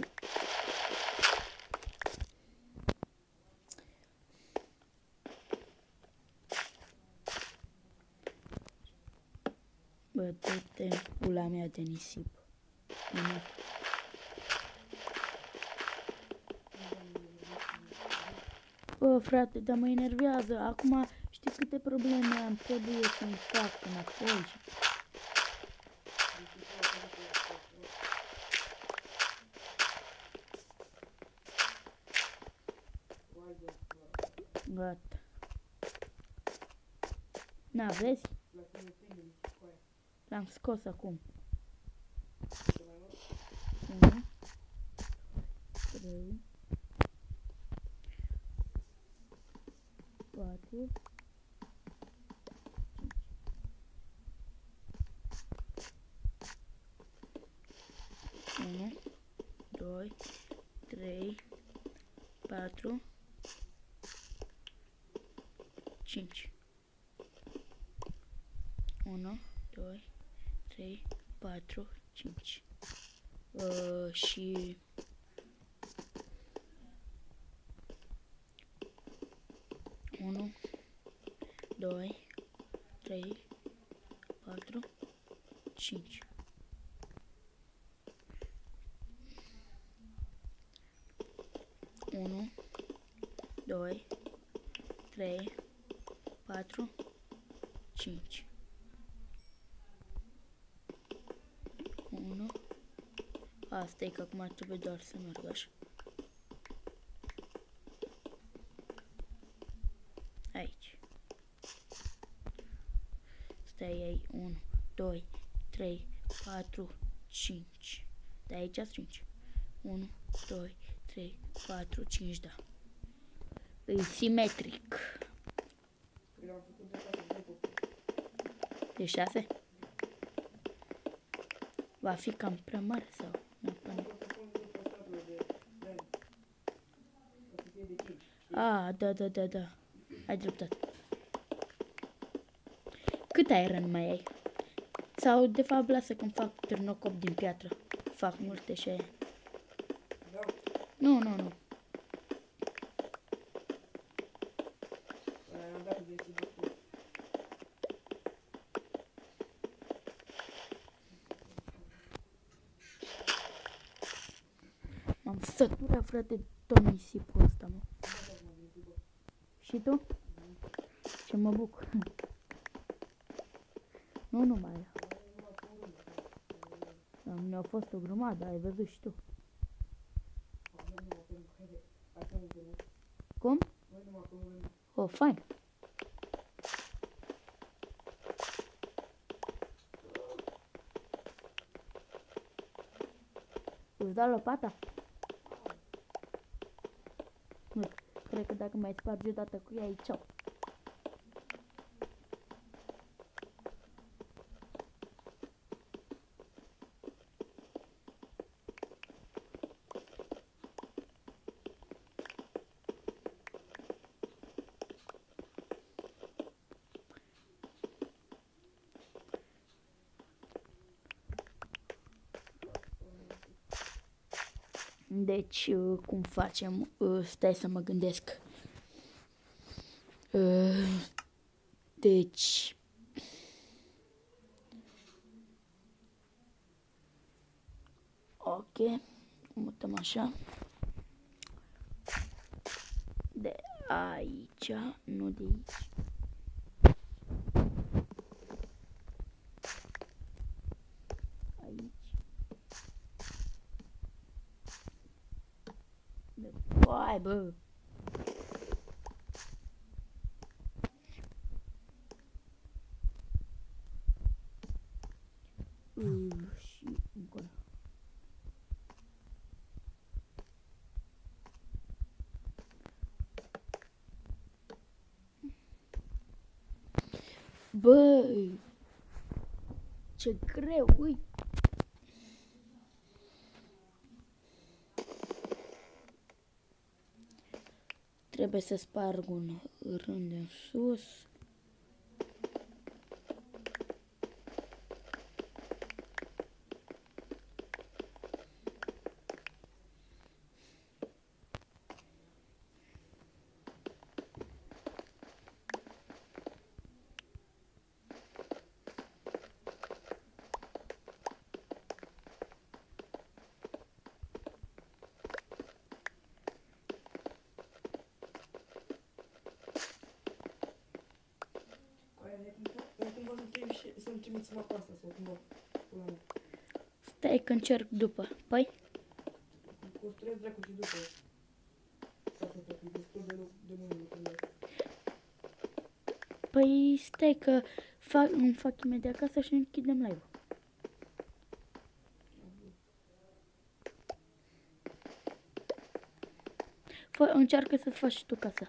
Bă, du-te pula mea de nisip. Bine. Bă, frate, dar mă enervează. Acum știi câte probleme am, trebuie să-mi fac înapoi. Gata. Na, vezi? L-am scos acum. unu, trei, patru, unu, doi, trei, patru, cinci. unu, doi, trei, patru, cinci. Uh, și unu, doi, trei, patru, cinci. unu, doi, trei, patru, cinci. unu. Asta e că acum trebuie doar să merg așa. Aici. Stai ai unu, doi, trei, patru, cinci. De aici cinci. unu, doi, trei, patru, cinci, da. E simetric. De șase? Va fi cam prea mare sau? A, da, da, da, da. Ai dreptate. Cât iron mai ai? Sau, de fapt, lasă că-mi fac târnocop din piatră. Fac multe și aia. Nu, nu, nu. M-am săturat, frate, tot nisipul ăsta, mă. Și tu? Ce mă bucur. Nu numai. Mi-a fost o grămadă, ai văzut și tu. Cum? Oh, fain. Îți dau lopata? Nu, cred că dacă mai spargi odată cu ea, e ceau. Deci, uh, cum facem? Uh, stai să mă gândesc. Uh, deci... Ok, mutăm așa. De aici, nu de aici. Aici. De... Hai, bă! Uh, și încolo. Bă, ce greu, ui! Trebuie să sparg un rând în sus. Să-mi trimiți mapa asta sau cum o... Stai că încerc după. Păi? Construiesc dracu și după. Asta e destul de, de mult lucrurile. Păi stai că fac, îmi fac imediat casa și închidem live-ul. Fă, încearcă să faci tu casa.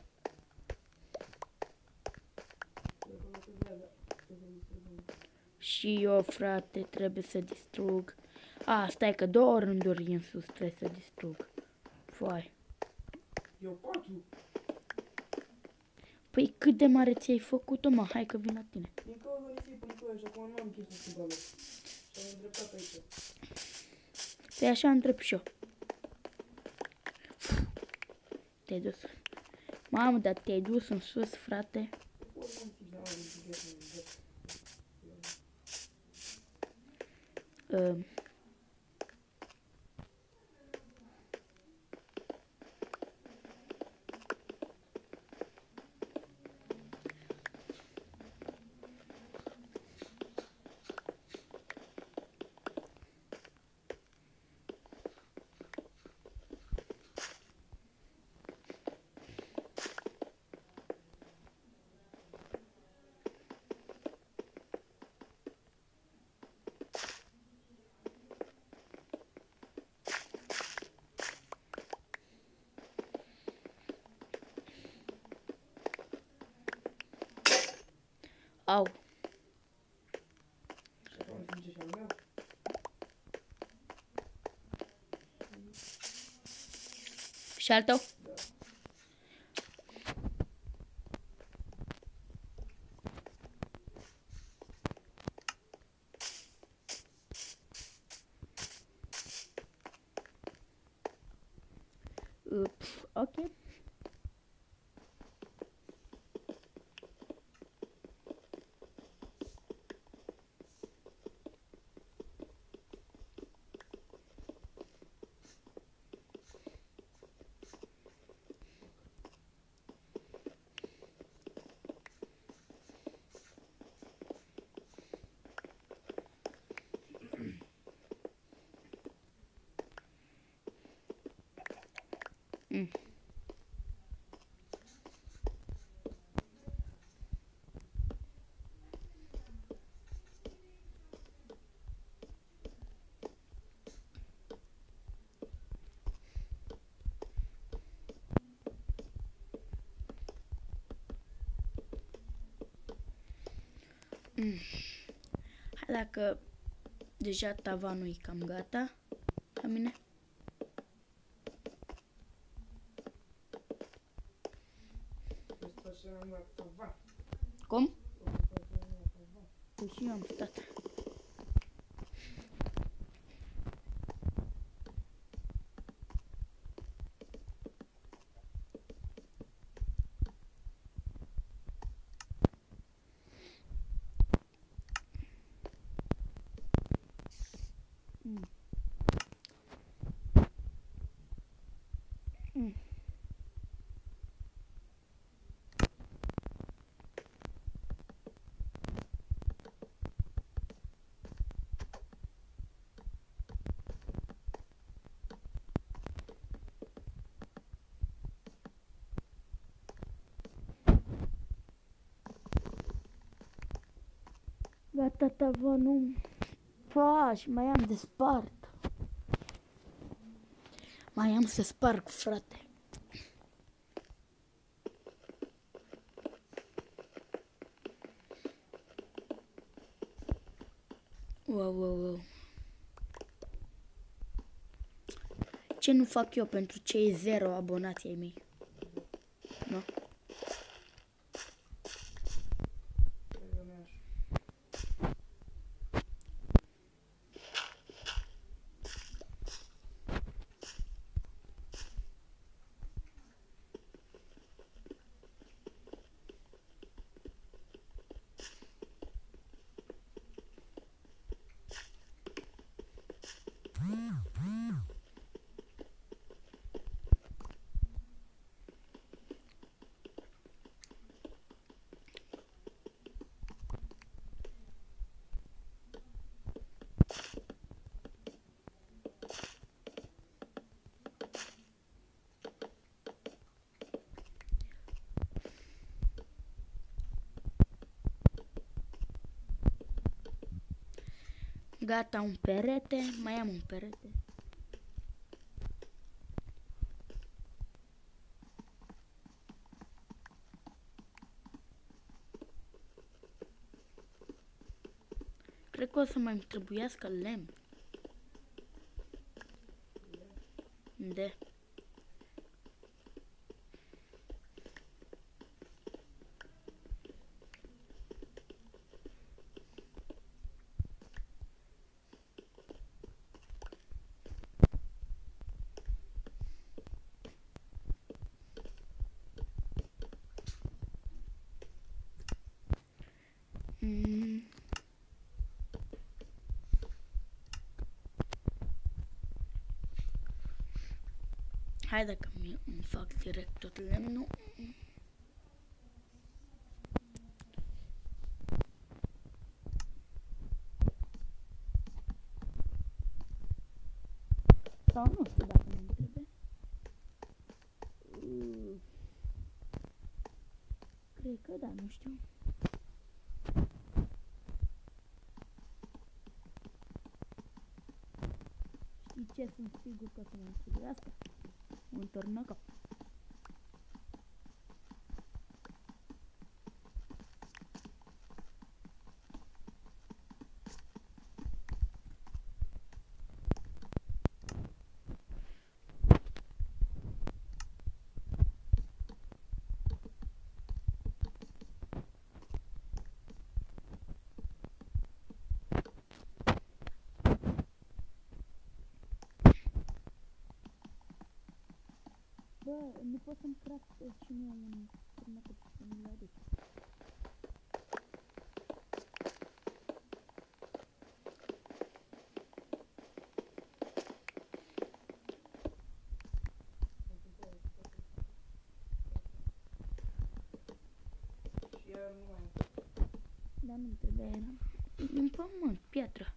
Și eu, frate, trebuie să distrug. A, stai că două rânduri în sus trebuie să distrug. Foai. Eu patru. Păi cât de mare ți-ai făcut-o, mă? Hai că vin la tine. Din cauza nisipului cu ăia și acum nu am chef să schimbă loc. Și am îndreptat aici. Păi așa întreb și eu. Te-ai dus. Mamă, dar te-ai dus în sus, frate. Uh. Au. Și al tău? Ups, ok. Mm. Mm. Hai dacă deja tavanul e cam gata la mine. Cum? Păi și eu am stat. Mm. Mm. Gata tavanul. Pa, și mai am de spart. Mai am să sparg, frate. Wow, wow, wow. Ce nu fac eu pentru cei zero abonații ai mei? Nu? Gata, un perete, mai am un perete. Cred că o să mai trebuiască lemn. De. Mm. Hai dacă îmi fac direct tot lemnul. Sau nu știu dacă mă întrebe. Uh. Cred că da, nu știu. Știi ce? Sunt sigur că o să mă întrebe asta. Un tornăcă. Bă, nu pot să-mi craft și mie un tornăcă să nu-l aduc. Dar nu trebuia, era din pământ, piatră.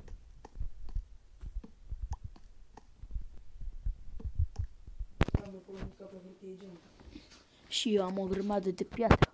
Și eu am o grămadă de piatră.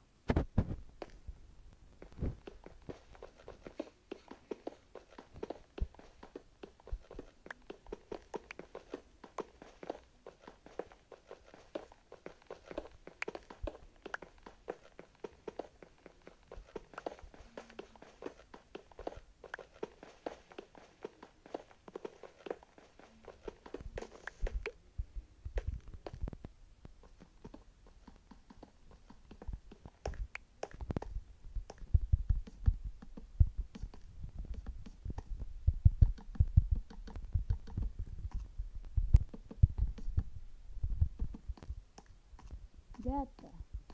Gata.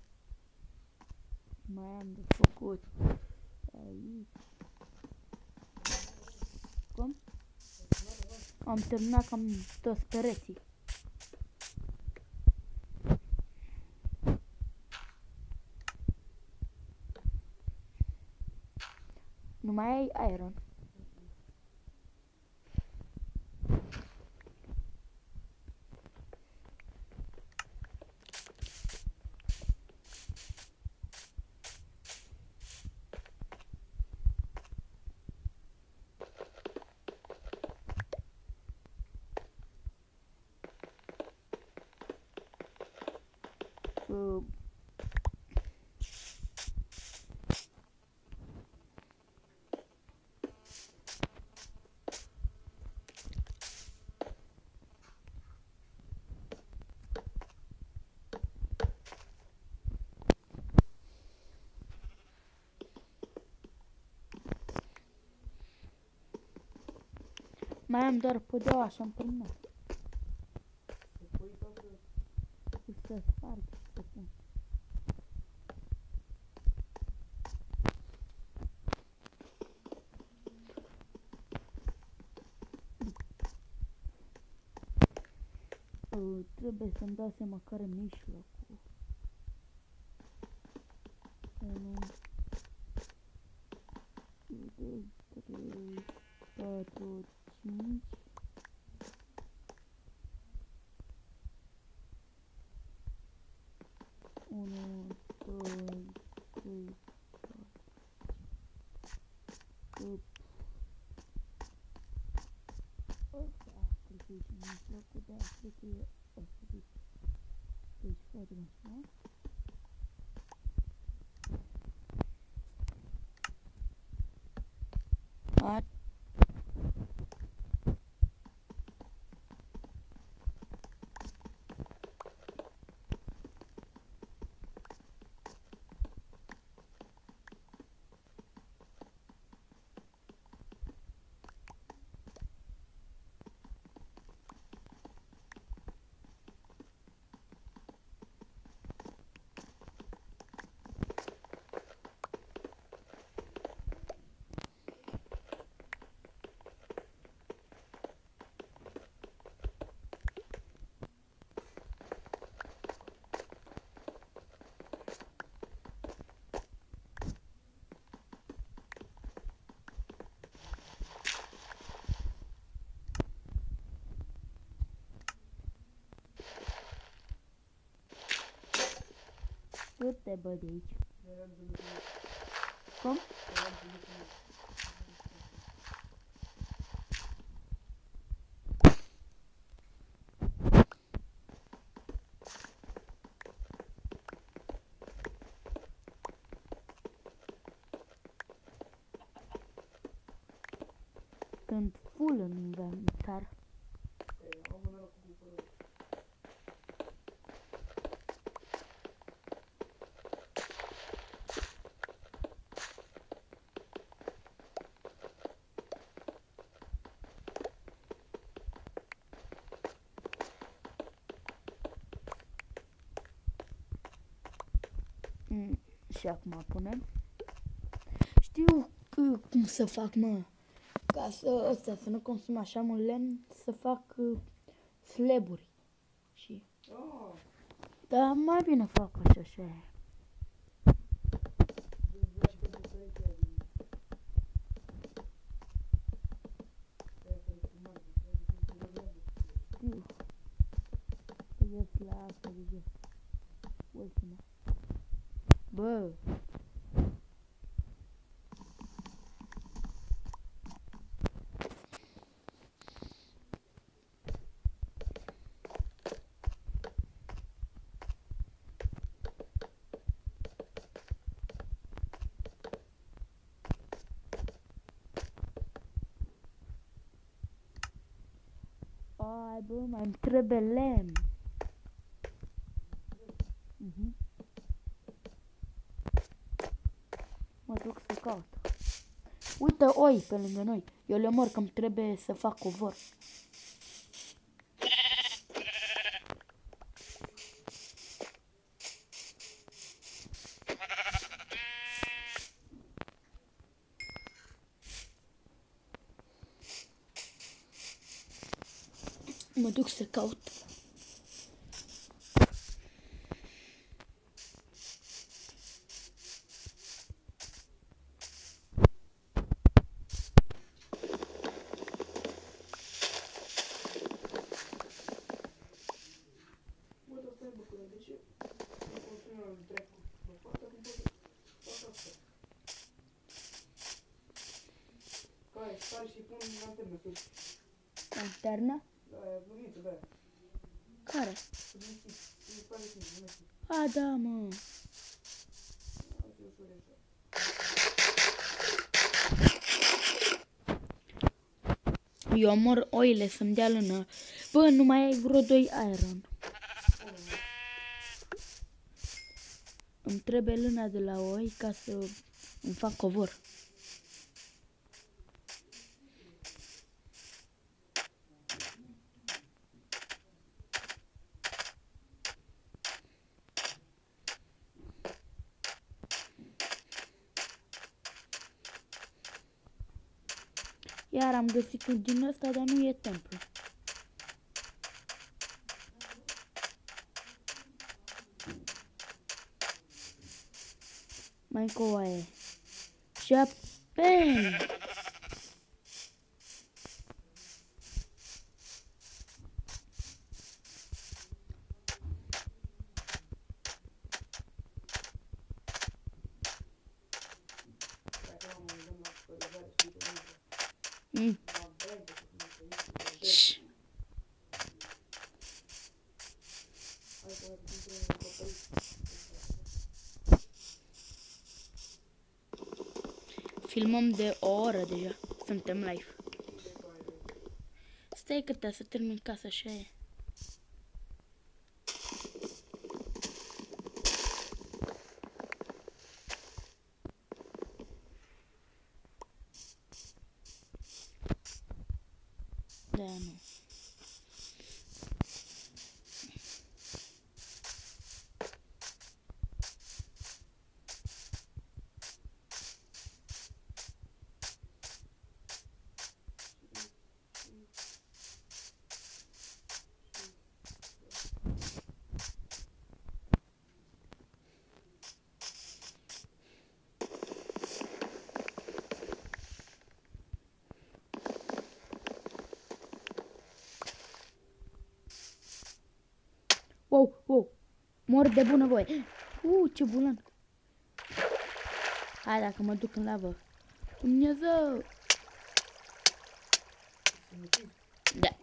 Mai am de făcut aici. Cum? Am terminat cam toți pereții. Nu mai ai iron. Uh, Mai am doar podeaua și am terminat. Să pui toată... Să sparg și să pun. Uh, trebuie să-mi dau seama care mijlocul. unu, doi, trei, patru, cinci. unu, doi, trei, patru, opt. Ăsta ar trebui și mijlocul, da, cred că e ăsta. Deci facem așa. A Du-te, bă, de aici. Cum? Sunt full în inventar. Mm, și acum punem. Știu uh, cum să fac, mă. Ca să, ăsta, să nu consum așa mult lemn, să fac uh, slaburi. Și... Oh. Da, mai bine fac așa, așa e. Știu. Să ies la asta de jos. Ultima. Bă! Ai, bă, mai-mi trebuie lemn. Mhm. Mă duc să caut. Uite oi pe lângă noi. Eu le omor că îmi trebuie să fac covor. Mă duc să caut. Bă, dar stai, bă, că de ce nu consumi la dracu? Bă, fac acum pot fac asta. Care, stare și pun lanternă sus. Lanternă? Da, aia, lumiță de aia. Care? Cu nisip, mi pare simplu, nu știu. A, da, mă. Azi e ușor așa. Eu omor oile să-mi dea lână. Bă, nu mai ai vreo doi iron. Îmi trebuie lâna de la oi ca să îmi fac covor. Iar am găsit un din ăsta, dar nu e templu. Mai încă o oaie. Șapte! Mm. Shh. Filmăm de o oră deja. Suntem live. Stai câte să termin casa, așa e. Da, nu. Wow, wow. Mor de bunăvoie. Uh, ce bulan. Hai, dacă mă duc în lavă. Dumnezeu. Da.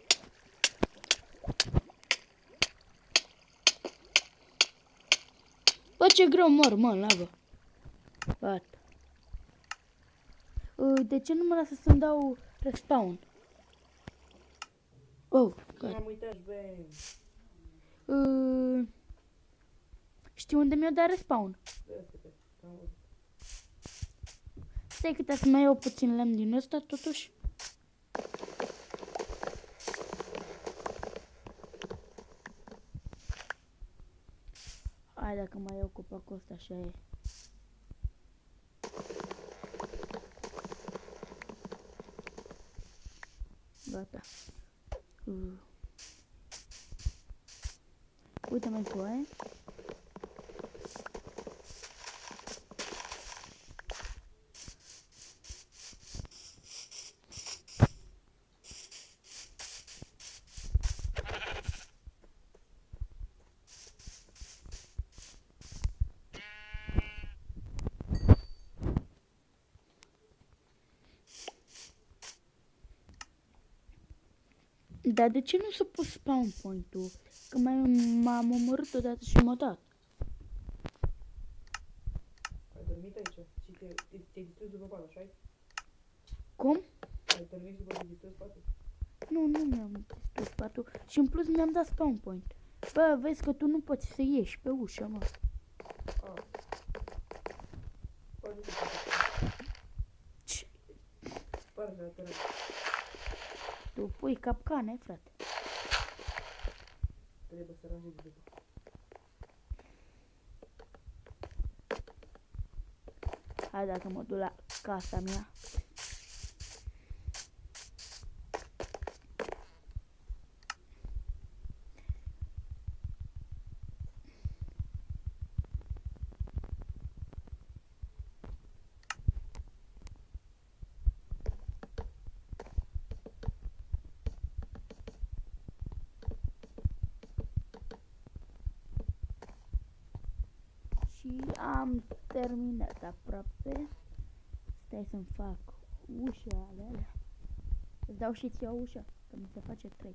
Bă, ce greu mor, mă, în lavă. Gata. De ce nu mă lasă să-mi dau respawn? Oh, gata. M-am uitat, bă. Uh, știi unde mi-o dat respawn? Stai câte să mai iau puțin lemn din ăsta, totuși. Hai, dacă mai iau copacul ăsta, așa e. Gata. Uh. Uite mai cu aia. Dar de ce nu s-a pus spawn point-ul? Că mai m-am omorât odată și m-a dat. Ai dormit aici și te-ai distrus după pat, așa-i? Cum? Ai dormit și după te-ai distrus patul? Nu, nu mi-am distrus patul. Și în plus mi-am dat spawn point. Bă, vezi că tu nu poți să ieși pe ușă, mă. Ah. Poate să Ce? sparge la teren. Tu pui capcane, frate. Trebuie să ranjezi după. Hai, dacă mă duc la casa mea. Și am terminat aproape. Stai să-mi fac ușa alea. Îți dau și ție o ușă, că mi se face trei.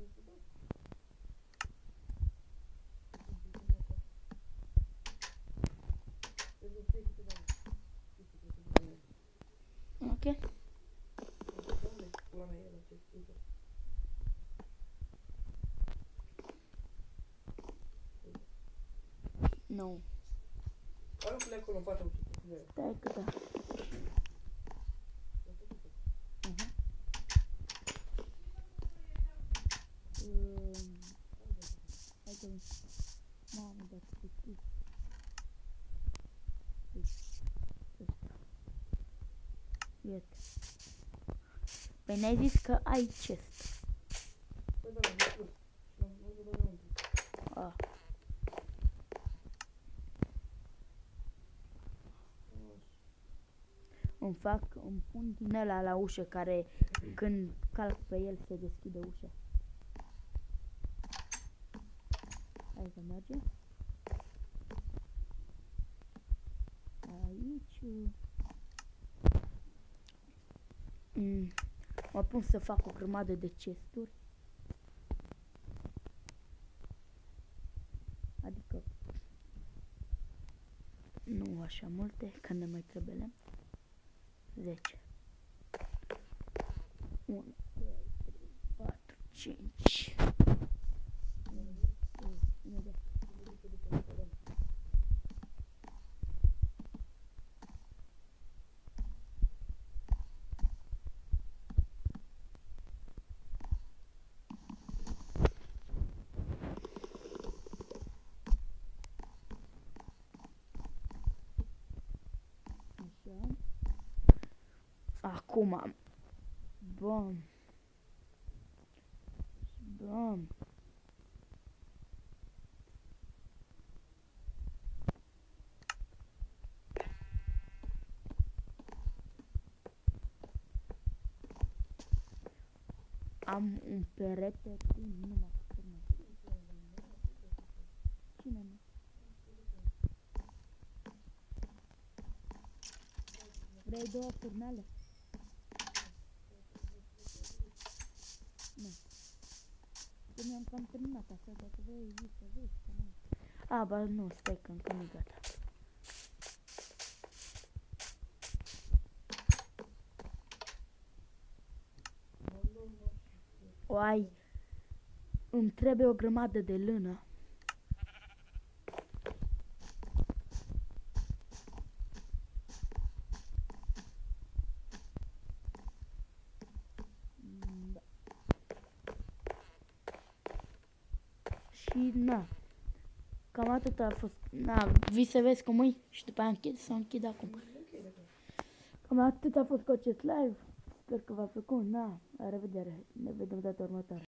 Ok. Nu. Hai să acolo în fața ușii. Stai că da. Uh-huh. Um, hai că... Mamă, dar ce scris. Iată. Păi n-ai zis că ai chest. Păi da, am spus. Nu văd de unde. Ah. Îmi fac, îmi pun din ăla la ușă care când calc pe el se deschide ușa. Hai să mergem. Aici. Mm. Mă pun să fac o grămadă de chesturi. Adică nu așa multe, că ne mai trebuie lemn. zece. unu, doi, trei, patru, cinci. Acum, bum, bum. Am un perete cu numai turnale. Cine mă? Vrei două turnale? Nu. Că mi-am cam terminat asta, dacă vrei zi să vezi, că nu. A, ba nu, stai că încă nu-i gata. O ai, îmi trebuie o grămadă de lână. Da. Și na, cam atât a fost. Na, vii să vezi cum e și după aia închid sau închid acum. Cam atât a fost cu acest live. Sper că v-a plăcut. Na, la revedere. Ne vedem data următoare.